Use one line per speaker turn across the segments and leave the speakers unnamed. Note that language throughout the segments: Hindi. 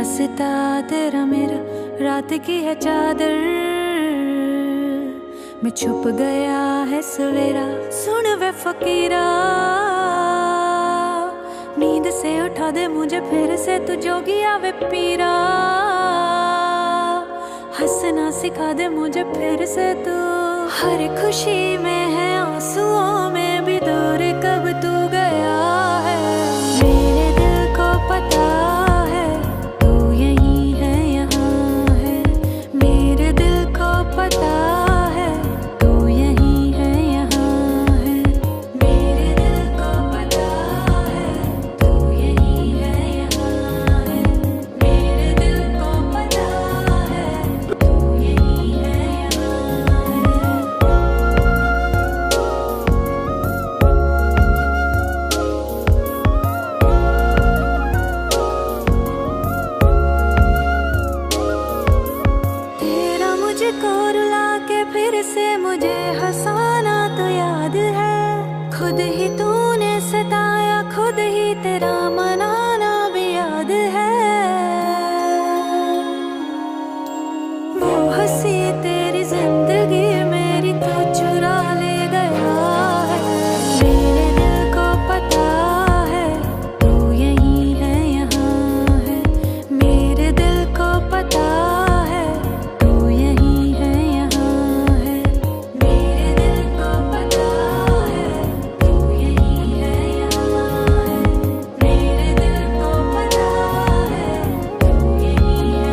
रास्ता तेरा मेरा रात की है चादर में छुप गया है सवेरा। सुन वे फकीरा नींद से उठा दे मुझे फिर से तू जोगिया वे पीरा। हंसना सिखा दे मुझे फिर से तू। हर खुशी में है आंसुओं में भी दूर कब तू गया है। मेरे दिल को पता है तू यहीं है यहाँ है। मेरे दिल को पता है तू यहीं है यहाँ है। मेरे दिल को पता है तू यहीं है यहाँ है। मेरे दिल को पता है तू यहीं है यहाँ है। तेरा मुझको रुला के फिर से मुझे हंसाना तो याद है। खुद ही तूने सताया खुद ही तेरा मनाना भी याद है। वो हंसी तेरी जिंदगी मेरी तू चुरा ले गया है। मेरे दिल को पता है तू यहीं है यहाँ है। मेरे दिल को पता है तू यहीं है यहाँ है। मेरे दिल को पता है तू यहीं है यहाँ है। मेरे दिल को पता है तू यहीं है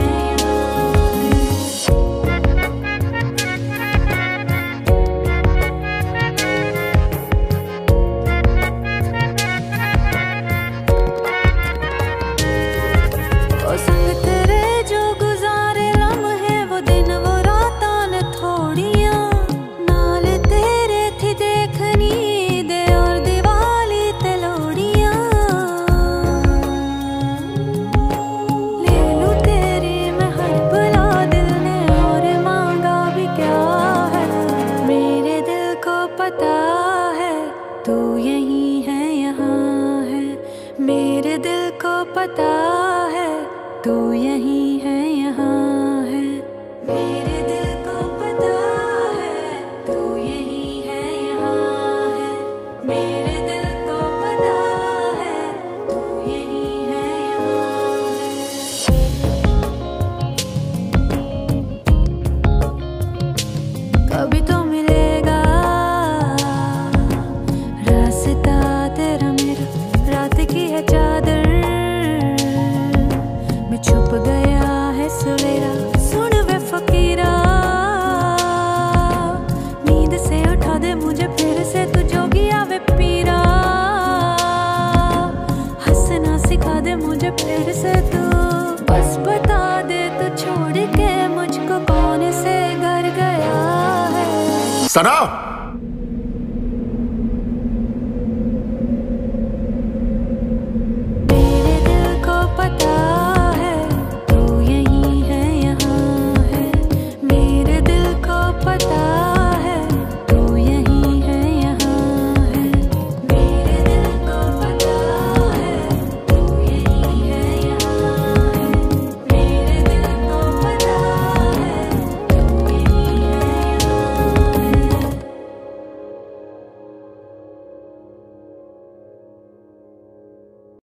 ओ संग तेरे जो गुजारे लम्हे वो दिन वो रातां ने थोड़ियां। नाल तेरे थी देखनी दे और दिवाली ते लोहड़ियां। ले लूं तेरी मैं हर भला दिल ने और मांगा भी क्या है। मेरे दिल को पता है तू यहीं है यहाँ है। मेरे दिल को पता है तू यहीं है यहाँ है। मेरे दिल को पता है तू यहीं है यहाँ है। मेरे दिल को पता है तू यहीं है यहाँ है। कभी तो मिलेगा रास्ता तेरा मेरा रात की है चादर में छुप गया है सवेरा। सुन वे फकीरा नींद से उठा दे मुझे फिर से तू जोगिया वे पीरा। हंसना सिखा दे मुझे फिर से तू। बस बता दे तू छोड़ के मुझको कौन से घर गया है।
सना